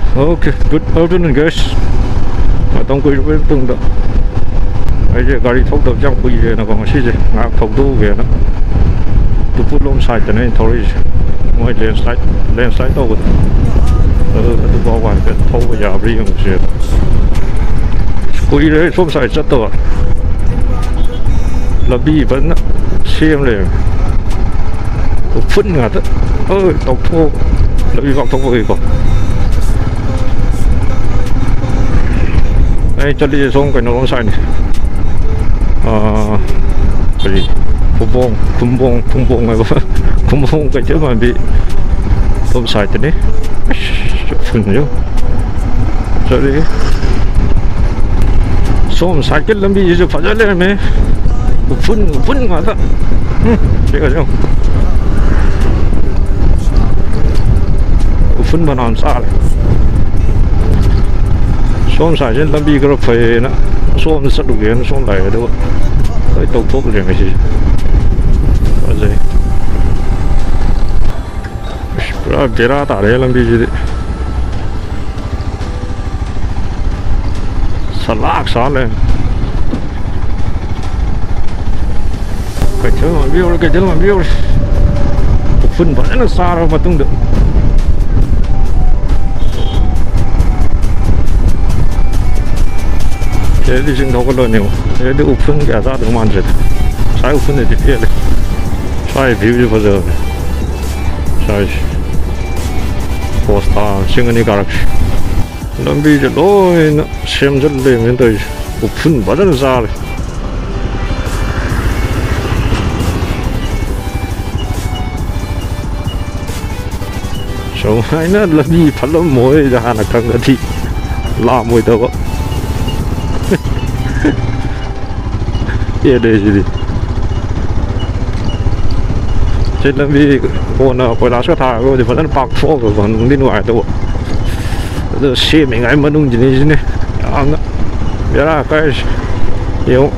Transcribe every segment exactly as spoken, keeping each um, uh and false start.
Okay, good afternoon guys. Mà tông quy với tung đó. Bây giờ gari thốc đầu trong quy về nó còn xí gì, ngã thốc đu về nó. Tụi phụ lông sai cho nên thôi, ngoài landslide, landslide đâu rồi. Ờ, tụi bảo quản cái thâu bây giờ đi không xí. Quy đấy xôm sai rất to. Là bi vẫn xem liền. Tụi phun ngạt á, ơi tàu thô, là bi vọng thâu về còn. Đây cho đi xuống cái nó sai này, à, cái gì, phun bông, phun bông, phun bông này, phun bông cái chỗ mà bị tôm sai thế này, phun chứ, rồi đi, xuống sai cái làm gì chứ phải ra lên mày, phun phun mà thôi, biết không, phun mà làm sao này. Xóm xài trên lâm bi cái phê nó xóm rất đủ kiến xóm này đâu cái tàu thuốc liền cái gì cái gì bữa bữa ra tại đây lâm bi gì đấy salak sáng lên cái chỗ mà biêu cái chỗ mà biêu phân vẫn là xa rồi mà tung được. Thế thì chúng ta có lợi nhiều, thế thì úp phân cả ra được màn rồi, sai úp phân này thì kia này, sai view như bây giờ, sai posta, xin anh đi cả, làm gì cho đôi nó xem rất là mình tới úp phân bắt rất là xa rồi, sau này nó làm gì phải làm mồi ra là càng cái gì, làm mồi đâu. Iya deh jadi. Jadi lebih orang pada asal tahu di mana park four kan di luar tu. Itu sih mengai menung jenis ni. Angga, biar guys. Yo.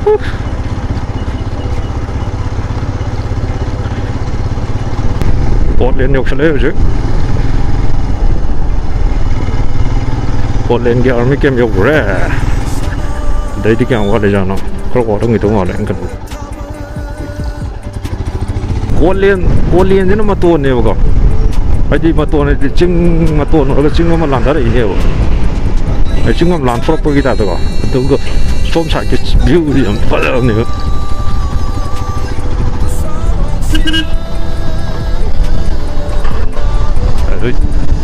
Portland yok selalu je. Portland dia army camp yok rare. Dari di camp ada jana. Kalau orang itu orang yang kan, kualian kualian ni nama tuan ni bukan, aje matuan ni cing matuan orang cing mana lantar ini bukan, cing mana lantar apa kita tu kan, tu ko som sakit view yang paling ni. Aduh,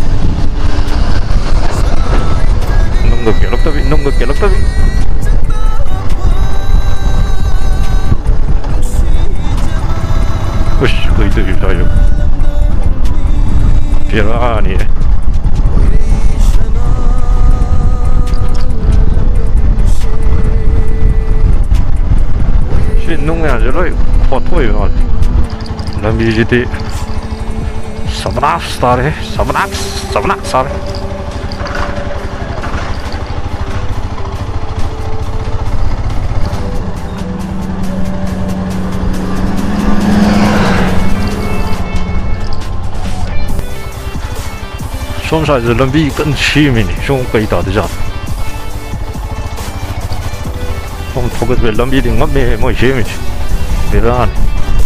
nunggu kelak tapi nunggu kelak tapi. Ush, itu kita je. Kira ni. Si nung ya je loi, foto je kan. Nambi jadi sabnak star eh, sabnak, sabnak star. Xóm xài giờ lâm bi cận chi mình xóm cây đào được chưa? Xóm thâu cái về lâm bi thì ngấp mê mọi chi mình, về ra này.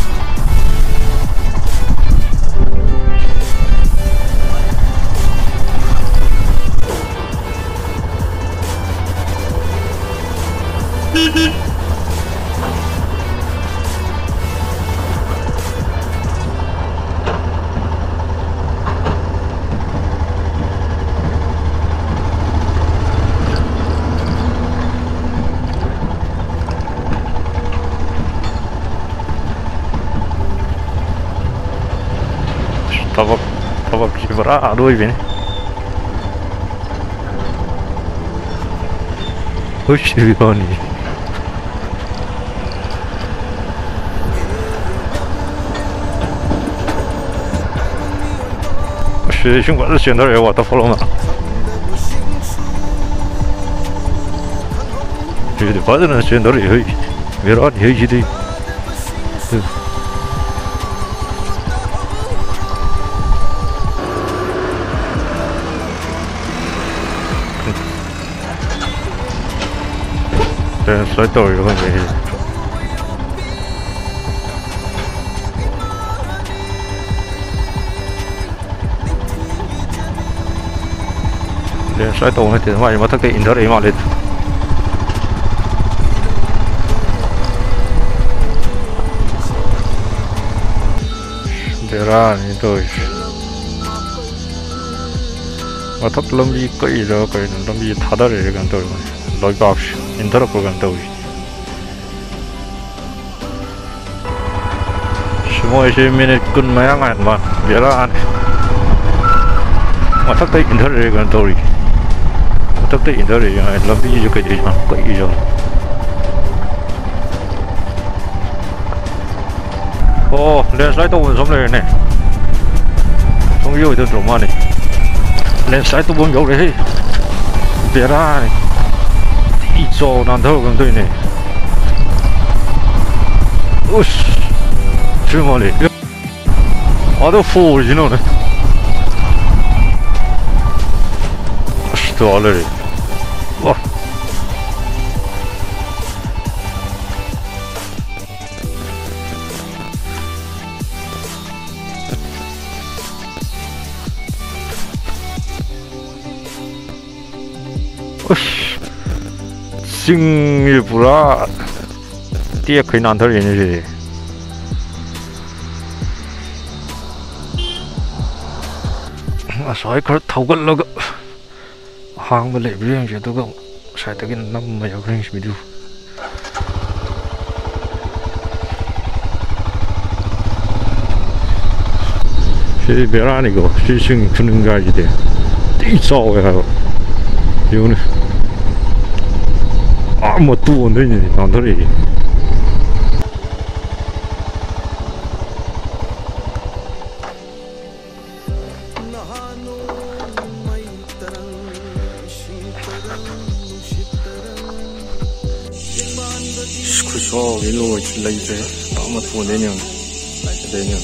Tava tava quebrar dois vem. Oxi, Rony. Oxi, chúng ta chuyển tới đây ta follow mà. Thì phải là chuyển tới đây hơi, vì đó thì hơi gì đi. 네, 슬라이드 이런 거 해. 네, 슬라이드 오늘 되는 말이 어떻게 인터넷 말이 대란 또 어떻게 넘기 거의 저 거의 넘기 다다를 이건 또 로이가 없이 인터넷 그건 또 십오 minute 끈 모양 안 봐. 대란 어떻게 인터넷 이건 또 어떻게 인터넷 이건 넘기 저거 되잖아 거의 저 어, 랜사이드 원섬래네. 종이 어디 들어오네. 랜사이드 보면 여기 해. 대란해. 이쪽 난 더 건드리네. 으씨. 주머니. 아도 포지노네. 또 알레리. 와. sinh bữa tiếc khi nào thôi như gì à sói có thấu gần lo hàng mà lệ riêng chứ tôi không sai tới cái năm mà giáo riêng mình đi cái bé ra này có cái sinh phân cái gì đấy tí sao vậy hả yêu này 아, 뭐 또 오늘이 나들이 그래서 일로 질러 이제 아마 또 내년 내년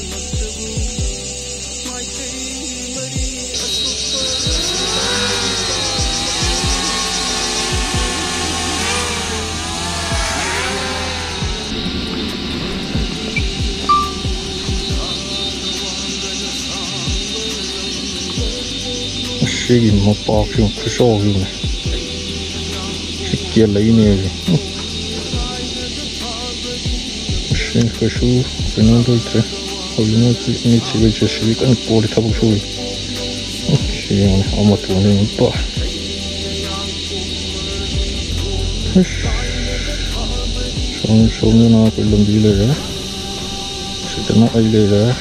cái một bọc chung cái số luôn này cái kia lấy này xin cái số cái nó đôi thế hồi nó chỉ như chỉ với chỉ sử cái cổ để thắp xuống ok này ông mà tuần này một bọc xong xong nó cái lồng điเลยđó sẽ nó aiเลยđó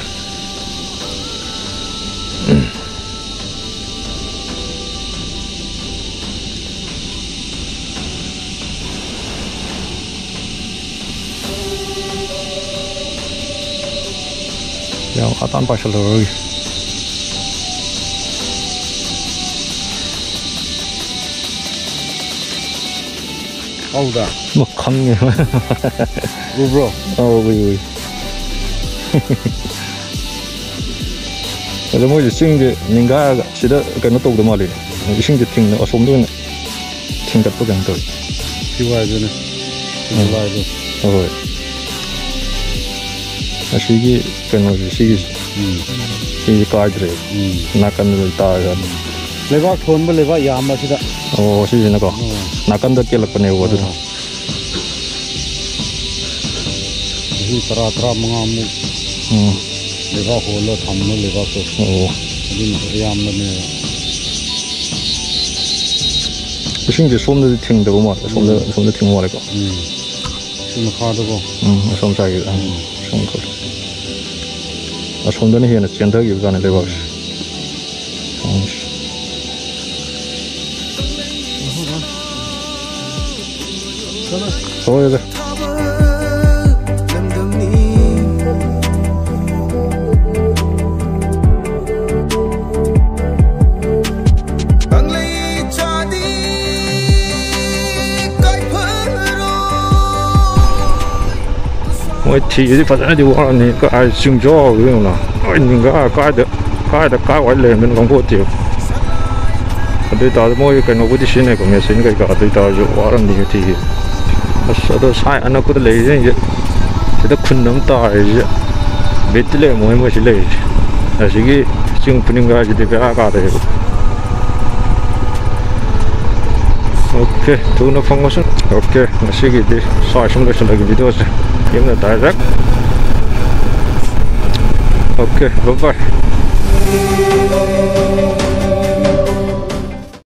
yang atan pasal lagi oh dah makan ni bro oh oui oui ada mau sing de ninga sida kan to de mali sing de ting na som de ting kat pegang tu siwa je ne siwa je oh Asigi kan asigi ini kaidre nakan tar lewat phone ba lewat yam ba sida oh sigi nako nakan da kelak pane wo du hi tara tara mangamu lewat holo thamno lewat to oh ini yam ba ne sing de som de ting de ma som de som de ting wa le ko sim kha de ko som sai som ko 아, 손전이 해는 전덕이 가는 레버. 어, 여기. 뭐 뒤에 파자니 와라니 그 아 중조 그러나 아닌가 가다 가다 가 원래는 공부티요 근데 다들 뭐 이렇게 노고지 신에 거면 신가 가다 다 와라니 뒤에 ꯑꯁ ꯑꯗꯣ ꯁꯥꯏ ꯑꯅꯛꯄꯗ ꯂꯩꯔꯤꯁꯤꯡꯁꯦ ꯁꯤꯗ ꯈꯨꯟ ꯑꯃ ꯇꯥꯔꯤꯁꯦ ꯕꯤꯠꯇꯤ ꯂꯩꯔꯝꯃꯣꯏ ꯃꯣꯏ ꯁꯤ ꯂꯩꯔꯤꯁꯦ ꯑꯁꯤꯒꯤ ꯆꯤꯡ ꯈꯨꯅꯤꯡꯒꯥꯁꯤꯗꯤ ꯕꯦꯔꯥ ꯀꯥꯗꯦꯕ ꯑꯣꯀꯦ ꯊꯨꯅ ꯐꯪꯉꯁꯨ ꯑꯣꯀꯦ ꯉꯁꯤꯒꯤꯗꯤ ꯁ꯭ꯋꯥꯏ ꯁꯨꯝ ꯂꯣꯏꯁꯤꯜꯂꯒꯦ ꯚꯤꯗꯤꯑꯣꯁꯦ ꯌꯨꯝꯗ ꯗꯥꯏꯔꯦꯛ ꯑꯣꯀꯦ ꯕꯥꯏ ꯕꯥꯏ